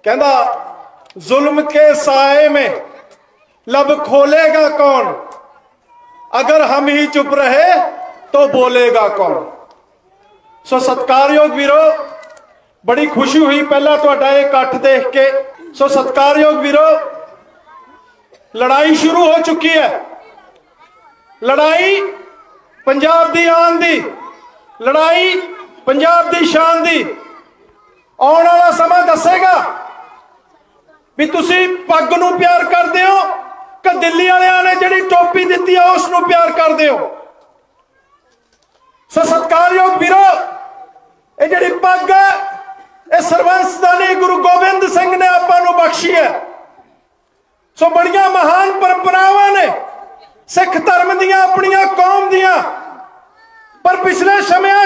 कहता जुल्म के साए में लब खोलेगा कौन, अगर हम ही चुप रहे तो बोलेगा कौन। सो सत्कारयोग वीरो, बड़ी खुशी हुई पहला तुहाडा ये इकट्ठ देख के। सो सत्कारयोग वीरो, लड़ाई शुरू हो चुकी है। लड़ाई पंजाब दी आन दी, लड़ाई पंजाब दी शान दी। आने वाला समा दसेगा भी तुसी पग नूं प्यार करदे हो कि दिल्ली वालियां ने जिहड़ी टोपी दित्ती है उस नूं प्यार करदे हो। सो सत्कारयोग वीरो, ये जिहड़ी पग है ये सरबंस दा नहीं, गुरु गोबिंद सिंह ने आपां नूं बख्शी है। सो बड़ियां महान परंपरावां ने सिख धर्म दियां, अपनियां कौम दियां, पर पिछले समय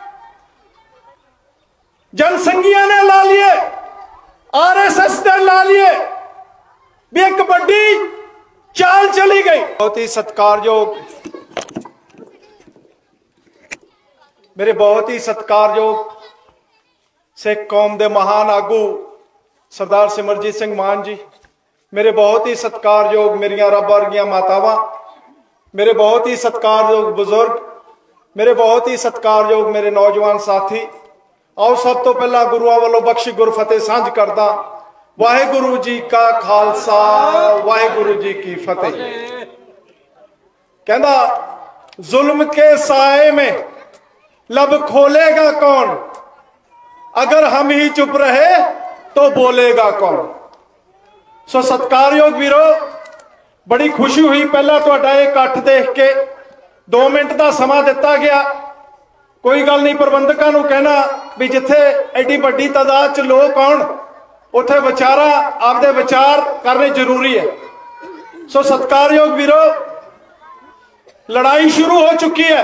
जनसंघियां ने ला लिए, RSS ने ला लिए, भी एक बड़ी चाल चली गई। बहुत ही सत्कारयोग, मेरे बहुत ही सत्कारयोग सिख कौम के महान आगू सरदार सिमरजीत सिंह मान जी, मेरे बहुत ही सत्कारयोग मेरिया रब वर्गियां मातावां, मेरे बहुत ही सत्कारयोग बुजुर्ग, मेरे बहुत ही सत्कारयोग मेरे नौजवान साथी। आओ सब तो पहला गुरुआं वालों बख्शी गुरफतेह सांझ करदा। वाहिगुरु जी का खालसा, वाहिगुरु जी की फतेह। कहता जुल्म के साए में लब खोलेगा कौन, अगर हम ही चुप रहे तो बोलेगा कौन। सो सत्कारयोग वीरो, बड़ी खुशी हुई पहला तुहाडा ये इकट्ठ देख के। 2 मिनट का समा दिता गया, कोई गल नहीं। प्रबंधकों को कहना भी जिथे एडी वड्डी तादाद च लोग आउण उत्थे विचारा आपदे विचार करने जरूरी है। सो सत्कारयोग वीरो, लड़ाई शुरू हो चुकी है।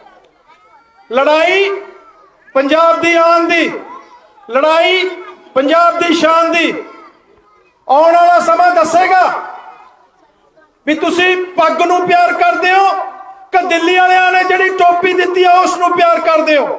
लड़ाई पंजाब दी आन दी, लड़ाई पंजाब दी शान दी। आने वाला समा दसेगा भी तुसी पग नूं प्यार करदे हो कि दिल्ली वालियां ने जिहड़ी टोपी दित्ती है उस नूं प्यार करदे हो।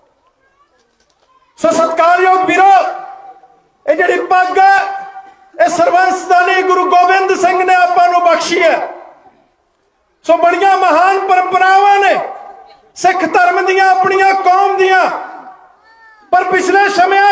सो सत्कारयोग वीरो, ये जिहड़ी पग है ये सरबंस दा नहीं, गुरु गोबिंद सिंह ने आपां नूं बख्शी है। सो बड़ियां महान परंपरावां ने सिख धर्म दियां, अपनियां कौम दियां, पर पिछले समय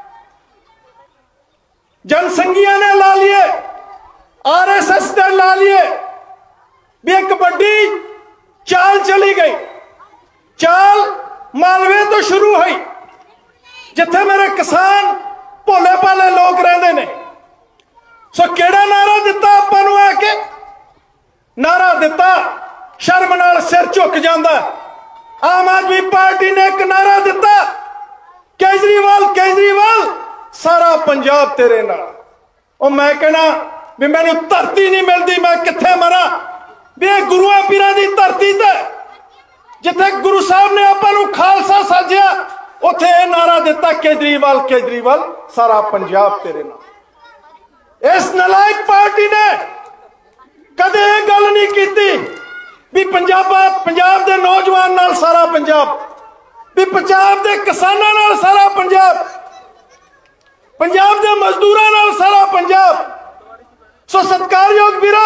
जनसंघियां ने ला लिए, RSS ने ला लिए, भी एक बड़ी चाल चली गई। चाल मालवे तो शुरू हुई, जिथे मेरे किसान भोले भाले लोग रहते ने। सो केड़ा नारा दिता आपां नूं आके, नारा दिता शर्म नाल सिर झुक जांदा। आम आदमी पार्टी ने एक नारा दिता, केजरीवाल केजरीवाल सारा पंजाब तेरे नाल। और मैं कहना भी मैनू धरती नहीं मिलती, मैं कित्थे मरा। भी गुरुआं पीरां दी धरती ते जिथे गुरु साहब ने आपां नूं खालसा साजिया, उत्थे यह नारा दिता केजरीवाल केजरीवाल सारा पंजाब तेरे नाल। इस नलायक पार्टी ने कदे यह गल नहीं की भी पंजाब दे नौजवान नाल सारा पंजाब, भी पंजाब दे किसानां नाल सारा पंजाब, पंजाब दे मजदूरां नाल सारा पंजाब। सो सत्कारयोग वीरो,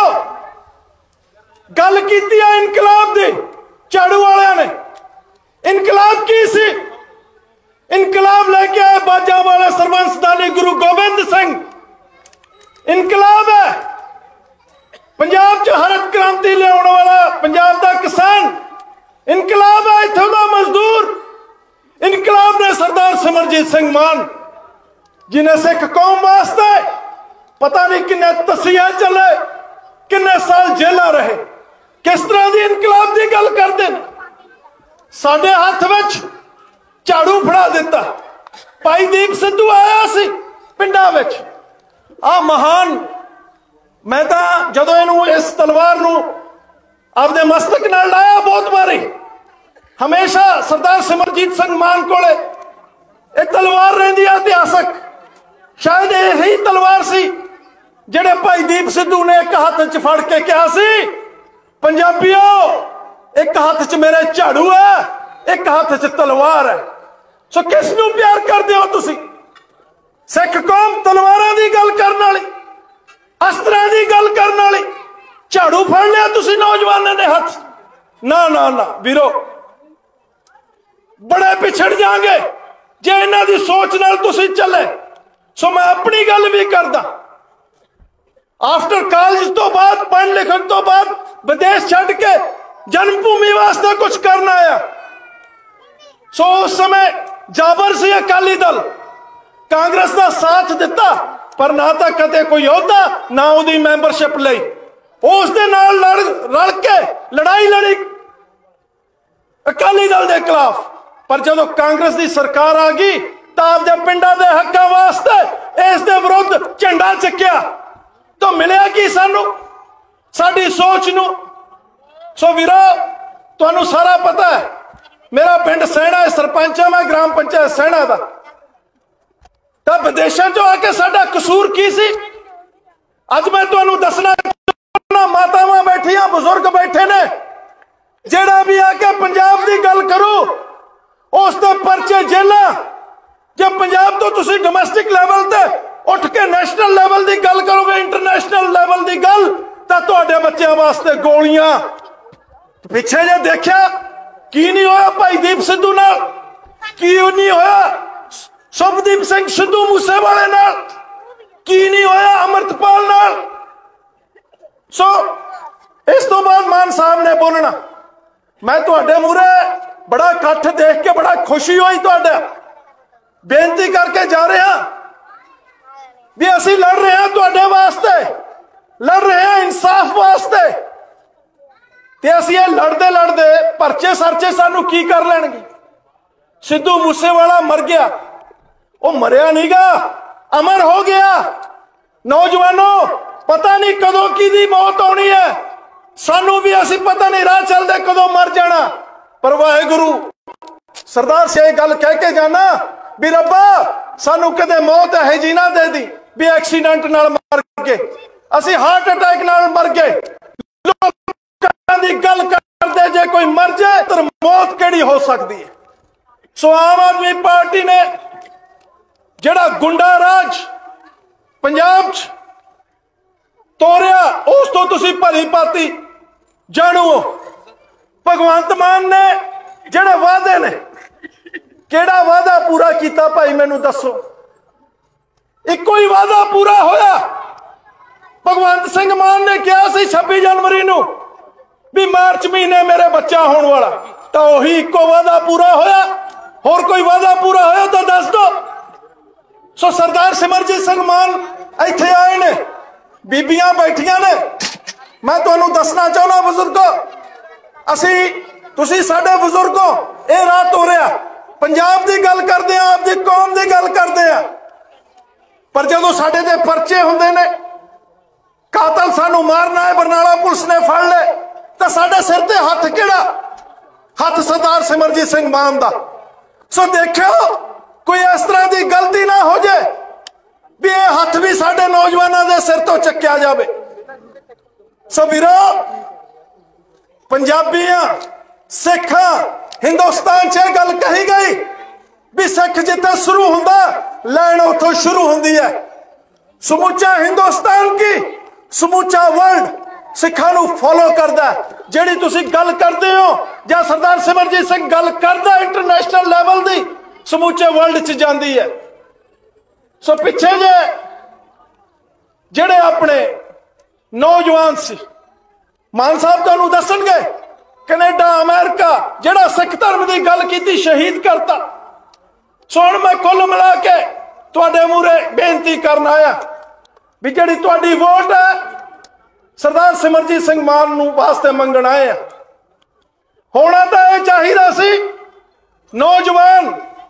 गल कीती है इनकलाब दी झाड़ू वालियां ने। इनकलाब की सी? इनकलाब लेके आए बाजा वाले सरबंस दानी गुरु गोबिंद सिंह। इनकलाब है पंजाब च हरित क्रांति लियाउण वाला पंजाब दा किसान। इनकलाब है इत्थों दा मजदूर। इनकलाब ने सरदार सिमरजीत सिंह मान, जिन्हें सिख कौम वास्ते पता नहीं किन्ने तसिया चले, किन्ने साल जेला रहे। किस तरह की इनकलाब की गल करते हैं। साडे हाथ विच झाड़ू फड़ा दिता। भाई दीप सिद्धू आया सी पिंडां विच। आ महान, मैं तो जदों इनू इस तलवार नू आपदे मस्तक नाल लाया बहुत बारी, हमेशा सरदार सिमरजीत सिंह मान कोले ये तलवार रहिंदी इतिहासक। शायद यही तलवार सी जिहड़े भाई दीप सिद्धू ने एक हाथ च फड़ के कहा सी, पंजाबियों एक हाथ च मेरे झाड़ू है, एक हाथ च तलवार है। सो किस नूं प्यार करदे हो तुसी? सिख कौम तलवारां झाड़ू फड़ लिया तुसी नौजवानों ने हथ। ना ना ना वीरो, बड़े पिछड़ जाएंगे जे इन्हां दी सोच नाल तुसी चले। सो मैं अपनी गल भी करदा, आफ्टर कॉलेज तो बाद पढ़ लिखण तो बाद विदेश छड्ड के जन्मभूमि वास्ते कुछ करना आया। सो उस समय जाबर से अकाली दल कांग्रेस का साथ दिता, पर ना तो कदे कोई अहुदा ना उहदी मैंबरशिप लई। उसदे नाल रल के लड़ाई लड़ी अकाली दल के खिलाफ, पर जदों कांग्रेस की सरकार आ गई तो आपदे पिंडां दे हक्कां वास्ते इस दे विरुद्ध झंडा चुक्या। तो मिलिया कि सानू साडी सोच नू। सो वीरो, तुहानू सारा पता है मेरा पिंड सैणा है, सरपंच है मैं ग्राम पंचायत सैणा दा। तो विदेशों चों आके साडा कसूर की सी? अज मैं तुहानू दसना, मातावां बैठियां बुजुर्ग बैठे ने, जेड़ा भी आके पंजाब की गल करो उसके परचे जेलां। जब पंजाब तो तुसी डोमैसटिक लैवल ते उठ के नैशनल लैवल की गल करोगे, इंटरनेशनल लैवल की गल, तो तुहाडे बच्चों वास्ते गोलियां। पिछे जे देखिया की नहीं होया भाईदीप सिद्धू नाल, की नहीं होया शुभदीप सिंह सिद्धू मूसेवाले नाल, की नहीं होया अमृतपाल नाल। सो इस तो बाद मान साहब ने बोलना, मैं तुहाडे मूहरे बड़ा इकट्ठ देख के बड़ा खुशी हुई, तुहाडा बेनती करके जा रहे हैं भी असी लड़ रहे हैं तुहाडे वास्ते, लड़ रहे हैं इंसाफ वास्ते। ते असी ये लड़ते लड़ते परचे सरचे सानू की कर लेंगे। सिद्धू मूसेवाला मर गया, वो मरिया नहीं गा, अमर हो गया। नौजवानों, पता नहीं कदों की दी मौत होनी है, सानू भी असी पता नहीं राह चलते कदों मर जाना। पर वाहेगुरु सरदार से गल कह के जाना भी रब्बा सानू कदे मौत है जी ना दे दी भी एक्सीडेंट नाल मर के, असी हार्ट अटैक नाल मर गए। लोकां दी गल करदे जे कोई मर जाए तो मौत केड़ी हो सकती है। सो आम आदमी पार्टी ने जेड़ा गुंडा राज पंजाब च तोरिया, उस तो तुसी भली भांति जाणू हो। भगवंत मान ने जेड़े वादे ने, केड़ा वादा पूरा किया भाई मैनू दसो? इको ही वादा पूरा होया। भगवंत सिंह मान ने कहा सी 26 जनवरी नू भी मार्च महीने मेरे बच्चा होने वाला, तो वही इको वादा पूरा होया। होर कोई वादा पूरा होया तो दस दो। सो सरदार सिमरजीत सिंह मान इत्थे आए ने, बीबियां बैठियां ने। मैं तुहानू दसना चाहना बुजुर्गो, असी तुसी साडे बुजुर्गो ये रात हो रहा पंजाब की गल करते हैं, आपकी कौम की गल करते हैं, पर जो साडे ते परचे हुंदे ने, कातल सानू मारना है, बरनाला पुलिस ने फड़ ले, तो साडे सिर ते हथ केड़ा? हथ सरदार सिमरजीत सिंह मान दा। सो देखो कोई इस तरह की गलती ना हो जाए भी ये हथ भी साडे नौजवानों के सिर तो चक्या जाए। सो वीरो, पंजाबियां सिखा हिंदुस्तान च गल कही गई भी सिख जिथे शुरू हुंदा लैन उथों शुरू हुंदी है। समूचा हिंदुस्तान की समूचा वर्ल्ड सिखा नू फॉलो करदा है। जिहड़ी तुसी गल करते हो या सरदार सिमरजीत सिंह गल करदा इंटरनेशनल लैवल दी, समूचे वर्ल्ड च जांदी है। सो पिछे जे जेड़े अपने नौजवान सी, मान साहब तुहानू दसणगे कनेडा अमेरिका जेड़ा सिख धर्म की गल की शहीद करता। सो हुण मैं कुल मिला के तुहाडे मूहरे बेनती करन आया भी जिहड़ी तुहाडी वोट है सरदार सिमरजीत सिंह मान नू वास्ते मंगण आए हैं। होना तो यह चाहिए सी, नौजवान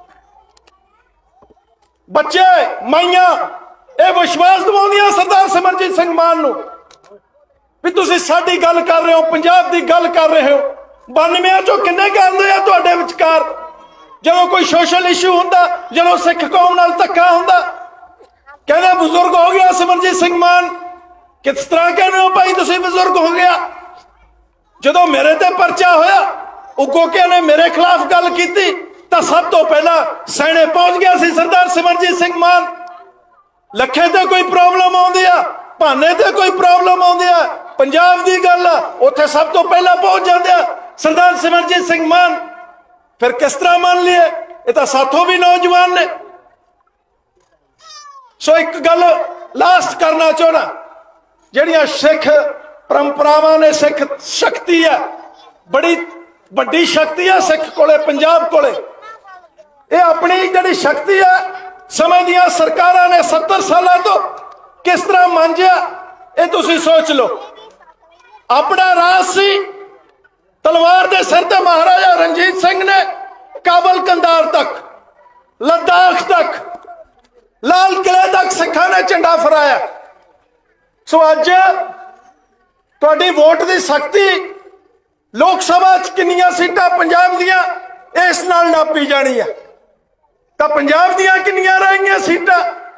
बच्चे माइया ये विश्वास दिवाउंदियां सरदार सिमरजीत सिंह मान नू भी तुसीं साडी गल कर रहे हो, पंजाब की गल कर रहे हो। 92 चों किन्ने कहंदे आ तुहाडे विचकार जदों कोई सोशल इशू हुंदा, जदों सिख कौम नाल धक्का हुंदा, कहंदे बुजुर्ग हो गया सिमरजीत सिंह मान। किस तरह कहने हो भाई तुसीं बुजुर्ग हो गया? जदों मेरे ते परचा होया, उगोके ने मेरे खिलाफ गल की तो सब तो पहला सैने पहुंच गया सी सरदार सिमरजीत सिंह मान। लखे ते कोई प्रॉब्लम आउंदी आ, भाने ते कोई प्रॉब्लम आउंदी आ, पंजाब की गल उत्थे सब तो पहला पहुंच जाते सरदार सिमरजीत सिंह मान। फिर किस तरह मान लिए, ये तो साथों भी नौजवान ने। सो एक गल लास्ट करना चाहना, जड़ियां सिख परंपरावां ने, सिख शक्ति है, बड़ी बड़ी शक्ति है सिख कोले, पंजाब कोले। ये अपनी जड़ी शक्ति है समय दियां सरकारां ने 70 साल तो किस तरह मांझिया, ये तुसी सोच लो। अपना राज सी तलवार दे सिर ते महाराजा रणजीत सिंह ने काबल कंधार तक, लद्दाख तक, लाल किले तक सिखा ने झंडा फहराया। सो अज तुहाडी वोट की शक्ति लोक सभा किन्नियां सीटां पंजाब दियां इस नाल नापी जानी है। तो पंजाब दियां किन्नियां रह गईयां सीटां?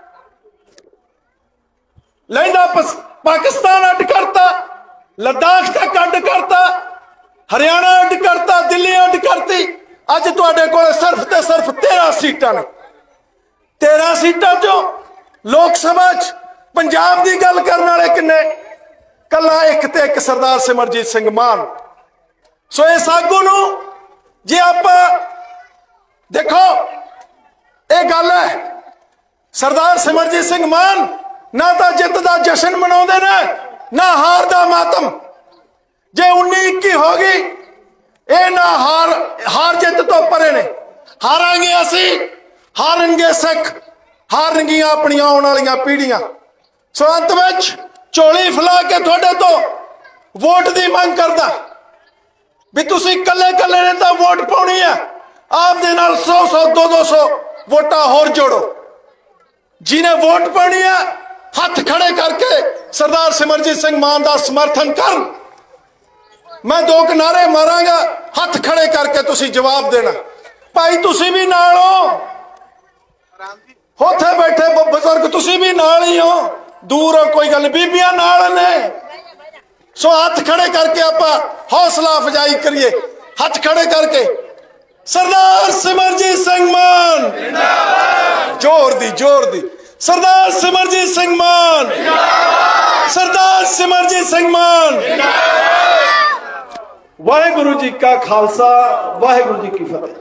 लैंदा पाकिस्तान अड करता, लद्दाख तक अड करता, हरियाणा अड करता, दिल्ली अड करती। अज तुहाडे कोल सिर्फ ते सिर्फ 13 सीटां ने। 13 सीटां चों लोक सभा पंजाब की गल करने वाले किन्ने? कला एक ते एक सरदार सिमरजीत सिंह मान। सो इस आगू नूं जे आपां देखो, ये गल है सरदार सिमरजीत सिंह मान ना तो जित का जश्न मनाते ने, ना हार का मातम। जे 19-21 हो गई, ये ना हार जित तो परे ने। हारांगे असी, हारनगे सिख, हारनगियां अपनी आने वाली पीढ़ियां। सो अंत में झोली फैला के थोड़े तो वोट की मंग करदा भी तुसी कले कले ने तो वोट पाउणी है, आप दे नाल 100-100 200 वोटा होर जोड़ो। जिन्हें वोट पानी है हाथ खड़े करके सरदार सिमरजीत सिंह मान का समर्थन कर। मैं 2 नारे मारांगा, हाथ खड़े करके तुसी जवाब देना। भाई तुसी भी नाल हो, उत्थे बैठे बुजुर्ग तुसी भी नाल ही हो, दूर हो कोई गल, बीबियां नाल ने। सो हाथ खड़े करके आपां हौसला अफजाई करिए, हाथ खड़े करके सरदार सिमरजीत सिंह मान जोर दी सरदार सिमरजीत सिंह मान, सरदार सिमरजीत सिंह मान। वाहेगुरु जी का खालसा, वाहेगुरु जी की फतेह।